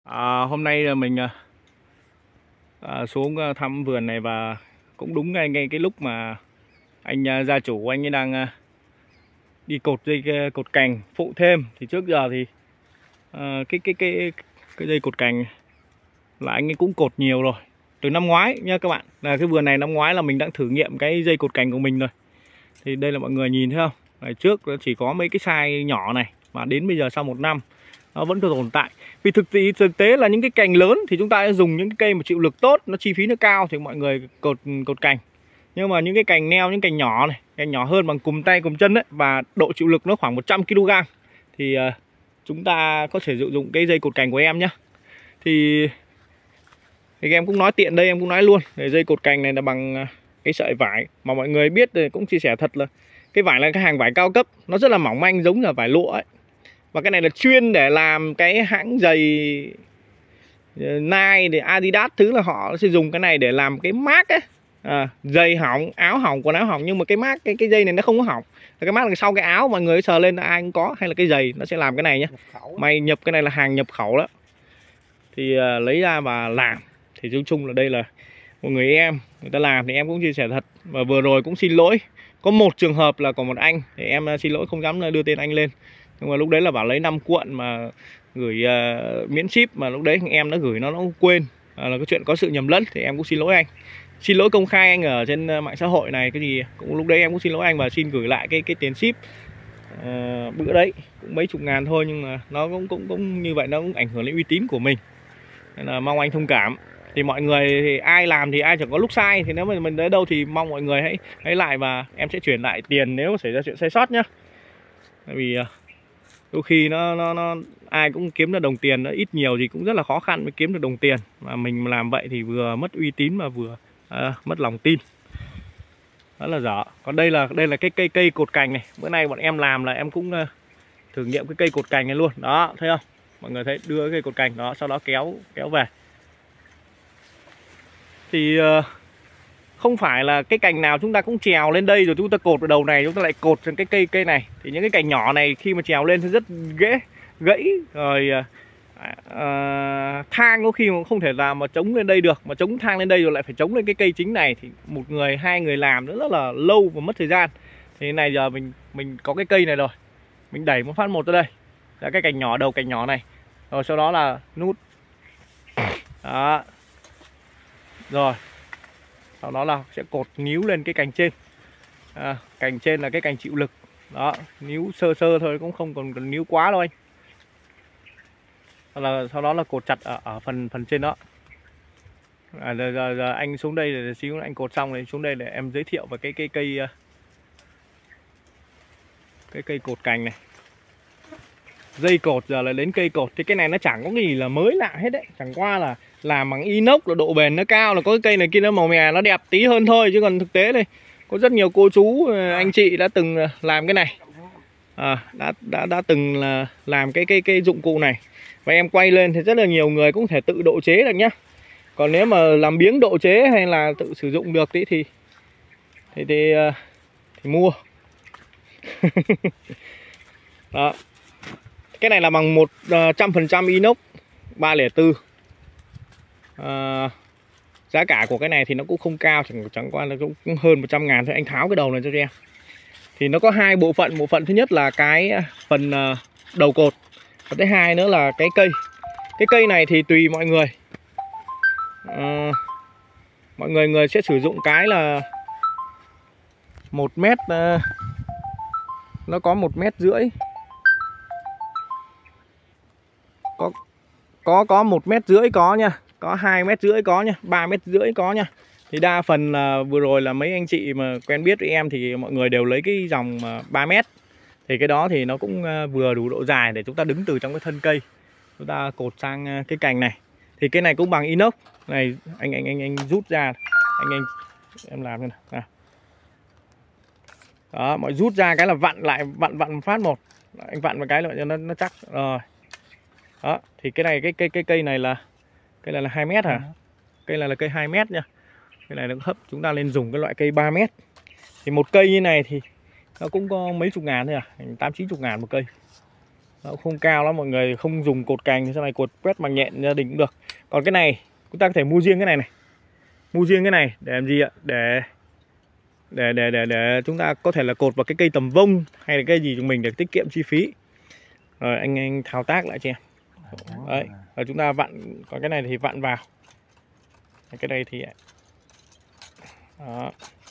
Hôm nay là mình xuống thăm vườn này và cũng đúng ngay cái lúc mà anh gia chủ anh ấy đang đi cột cột cành phụ thêm. Thì trước giờ thì cái dây cột cành là anh ấy cũng cột nhiều rồi từ năm ngoái nha các bạn. Là cái vườn này năm ngoái là mình đã thử nghiệm cái dây cột cành của mình rồi. Thì đây là mọi người nhìn thấy không? Ngày trước nó chỉ có mấy cái size nhỏ này mà đến bây giờ sau 1 năm nó vẫn còn tồn tại. Vì thực tế là những cái cành lớn thì chúng ta dùng những cái cây mà chịu lực tốt, nó chi phí nó cao thì mọi người cột cành. Nhưng mà những cái cành neo, những cành nhỏ này, cành nhỏ hơn bằng cùm tay cùm chân đấy, và độ chịu lực nó khoảng 100 kg thì chúng ta có thể sử dụng cái dây cột cành của em nhé. Thì em cũng nói tiện đây, em cũng nói luôn, dây cột cành này là bằng cái sợi vải mà mọi người biết thì cũng chia sẻ thật là cái vải là cái hàng vải cao cấp, nó rất là mỏng manh giống như vải lụa ấy. Và cái này là chuyên để làm cái hãng giày Nike để Adidas thứ, là họ sẽ dùng cái này để làm cái mác ấy. Giày hỏng, áo hỏng, quần áo hỏng, nhưng mà cái mác cái dây này nó không có hỏng. Cái mác là sau cái áo mọi người sờ lên là ai cũng có, hay là cái giày nó sẽ làm cái này nhá. Mày nhập cái này là hàng nhập khẩu đó. Thì lấy ra và làm. Thì nói chung là đây là một người em, người ta làm thì em cũng chia sẻ thật. Và vừa rồi cũng xin lỗi, có một trường hợp là còn một anh thì em xin lỗi không dám đưa tên anh lên. Nhưng mà lúc đấy là bảo lấy 5 cuộn mà gửi miễn ship, mà lúc đấy em đã gửi nó cũng quên, là cái chuyện có sự nhầm lẫn thì em cũng xin lỗi anh. Xin lỗi công khai anh ở trên mạng xã hội này cái gì cũng, lúc đấy em cũng xin lỗi anh và xin gửi lại cái tiền ship. Bữa đấy cũng mấy chục ngàn thôi, nhưng mà nó cũng như vậy, nó cũng ảnh hưởng đến uy tín của mình, nên là mong anh thông cảm. Thì mọi người thì ai làm thì ai chẳng có lúc sai, thì nếu mà mình đến đâu thì mong mọi người hãy lại và em sẽ chuyển lại tiền nếu mà xảy ra chuyện sai sót nhá. Tại vì đôi khi nó ai cũng kiếm được đồng tiền, nó ít nhiều thì cũng rất là khó khăn mới kiếm được đồng tiền, mà mình làm vậy thì vừa mất uy tín mà vừa mất lòng tin, rất là dở. Còn đây là cái cây cột cành này, bữa nay bọn em làm là em cũng thử nghiệm cái cây cột cành này luôn đó, thấy không mọi người thấy, đưa cái cây cột cành đó sau đó kéo về. Thì không phải là cái cành nào chúng ta cũng trèo lên đây rồi chúng ta cột vào đầu này, chúng ta lại cột trên cái cây này. Thì những cái cành nhỏ này khi mà trèo lên thì rất gãy rồi. Thang có khi mà không thể làm mà chống lên đây được, mà chống thang lên đây rồi lại phải chống lên cái cây chính này, thì một người hai người làm nó rất là lâu và mất thời gian. Thì này giờ mình có cái cây này rồi, mình đẩy một phát một tới đây là cái cành nhỏ, đầu cành nhỏ này, rồi sau đó là nút đó, rồi sau đó là sẽ cột níu lên cái cành trên. Cành trên là cái cành chịu lực đó, níu sơ thôi, cũng không còn níu quá đâu anh. Sau đó là cột chặt ở phần trên đó. Giờ anh xuống đây để xíu anh cột xong rồi xuống đây để em giới thiệu về cái cây cột cành này. Dây cột giờ là đến cây cột, thì cái này nó chẳng có cái gì là mới lạ hết đấy, chẳng qua là làm bằng inox là độ bền nó cao, là có cái cây này kia nó màu mè nó đẹp tí hơn thôi, chứ còn thực tế đây có rất nhiều cô chú anh chị đã từng làm cái này, đã từng là làm cái dụng cụ này, và em quay lên thì rất là nhiều người cũng thể tự độ chế được nhá. Còn nếu mà làm biếng độ chế hay là tự sử dụng được thì mua. Đó. Cái này là bằng 100% inox 304. Giá cả của cái này thì nó cũng không cao, chẳng qua là cũng hơn 100 ngàn thôi. Anh tháo cái đầu này cho em. Thì nó có hai bộ phận. Bộ phận thứ nhất là cái phần đầu cột, và thứ hai nữa là cái cây. Cái cây này thì tùy mọi người. Mọi người sẽ sử dụng cái là 1 mét, nó có 1,5 mét. Có 1,5 mét có nha, có 2,5 mét có nha, 3,5 mét có nha. Thì đa phần là vừa rồi là mấy anh chị mà quen biết với em thì mọi người đều lấy cái dòng 3 mét. Thì cái đó thì nó cũng vừa đủ độ dài để chúng ta đứng từ trong cái thân cây, chúng ta cột sang cái cành này. Thì cái này cũng bằng inox này, anh rút ra, em làm như này. Đó, mọi rút ra cái là vặn lại, vặn phát một, anh vặn một cái là cho nó chắc rồi. Đó, thì cái này cái cây này là 2 mét hả? Cây này là cây 2 mét nha. Cái này nó hấp chúng ta lên dùng cái loại cây 3 mét. Thì một cây như này thì nó cũng có mấy chục ngàn thôi à, 8-9 chục ngàn một cây. nó cũng không cao lắm, mọi người không dùng cột cành thì sau này cột quét bằng nhện gia đình cũng được. Còn cái này chúng ta có thể mua riêng cái này này, mua riêng cái này để làm gì ạ? Để chúng ta có thể là cột vào cái cây tầm vông hay là cây gì của mình để tiết kiệm chi phí. Rồi anh thao tác lại cho em. Đấy, rồi chúng ta vặn, còn cái này thì vặn vào. Cái đây thì đó.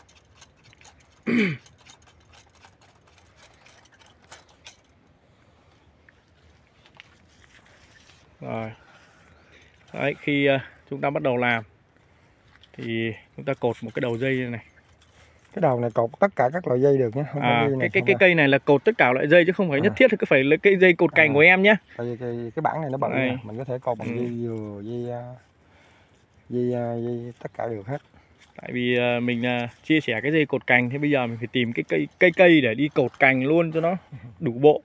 Rồi. Đấy, khi chúng ta bắt đầu làm thì chúng ta cột một cái đầu dây này. Cái đầu này cột tất cả các loại dây được nhé. Cái cây này là cột tất cả loại dây chứ không phải nhất thiết là cứ phải là cái dây cột cành của em nhé. Tại vì cái bảng này nó bận này. Mình có thể cột bằng dây dừa, dây tất cả được hết. Tại vì mình chia sẻ cái dây cột cành, thế bây giờ mình phải tìm cái cây để đi cột cành luôn cho nó đủ bộ.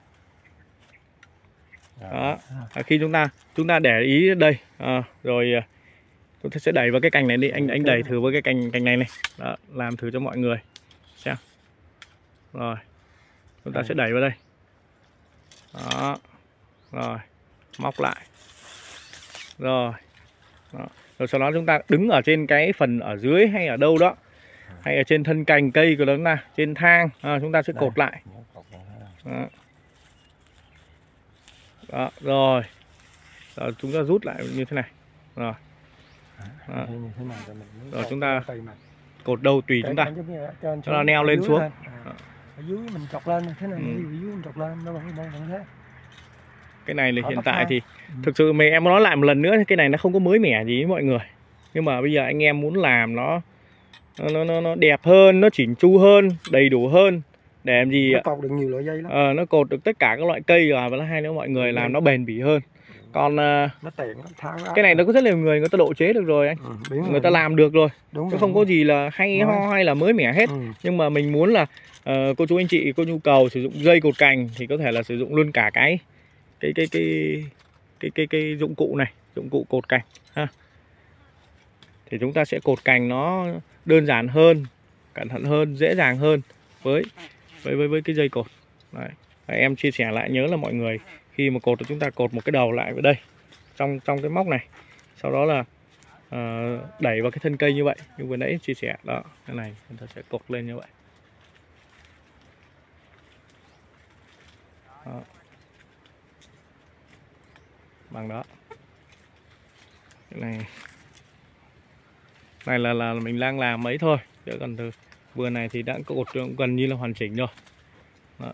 Đó. Khi chúng ta để ý đây, rồi chúng ta sẽ đẩy vào cái cành này đi, anh đẩy thử với cái cành này này. Đó, làm thử cho mọi người xem. Rồi chúng ta sẽ đẩy vào đây. Đó. Rồi móc lại. Rồi đó. Rồi sau đó chúng ta đứng ở trên cái phần ở dưới hay ở đâu đó, hay ở trên thân cành cây của nó, trên thang, chúng ta sẽ cột lại. Đó. Đó, rồi chúng ta rút lại như thế này. Rồi, rồi chúng ta cột đâu tùy chúng ta, cho nó neo lên xuống. Ở dưới mình chọc lên thế này, ở dưới mình chọc lên nó vẫn thế. Cái này là hiện tại thì thực sự mình em nói lại một lần nữa, cái này nó không có mới mẻ gì với mọi người, nhưng mà bây giờ anh em muốn làm nó đẹp hơn, nó chỉn chu hơn, đầy đủ hơn để làm gì nó cột được nhiều loại dây lắm. Nó cột được tất cả các loại cây và nó hay nữa mọi người làm nó bền bỉ hơn. Còn nó tiện, cái này nó có rất nhiều người ta độ chế được rồi anh, người ta làm được rồi, chứ không có gì là hay ho hay là mới mẻ hết. Nhưng mà mình muốn là cô chú anh chị có nhu cầu sử dụng dây cột cành thì có thể là sử dụng luôn cả cái dụng cụ này, dụng cụ cột cành ha. Thì chúng ta sẽ cột cành nó đơn giản hơn, cẩn thận hơn, dễ dàng hơn với cái dây cột. Đấy. Em chia sẻ lại nhớ là mọi người khi mà cột thì chúng ta cột một cái đầu lại vào đây trong cái móc này, sau đó là đẩy vào cái thân cây như vậy, như vừa nãy chia sẻ đó, cái này chúng ta sẽ cột lên như vậy. Đó. Bằng đó. Cái này là mình đang làm mấy thôi, chứ còn từ vừa này thì đã cột cũng gần như là hoàn chỉnh rồi. Đó.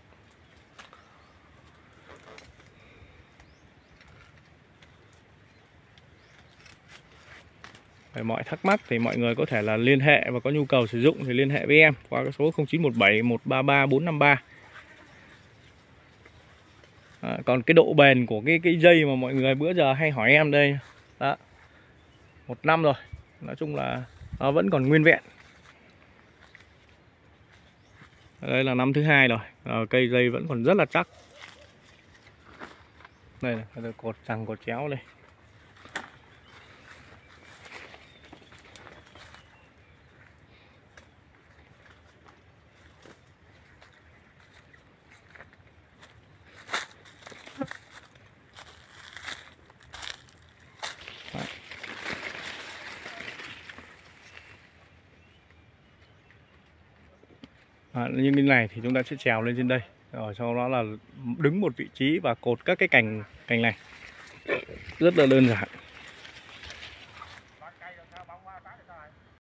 Về mọi thắc mắc thì mọi người có thể là liên hệ và có nhu cầu sử dụng thì liên hệ với em qua cái số 0917 133 453. Còn cái độ bền của cái dây mà mọi người bữa giờ hay hỏi em đây đó, 1 năm rồi, nói chung là nó vẫn còn nguyên vẹn. Đây là năm thứ 2 rồi, cây dây vẫn còn rất là chắc. Đây này, cột rằng cột chéo đây. Như cái này thì chúng ta sẽ trèo lên trên đây, rồi sau đó là đứng một vị trí và cột các cái cành này, rất là đơn giản.